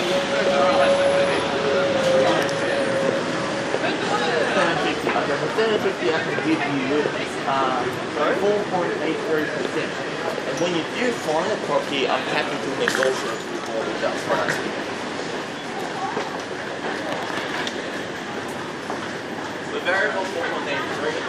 $750. Okay, for $750 I can give you 4.83%. And when you do find a property, I'm happy to negotiate with all the sales price. The variable 4.83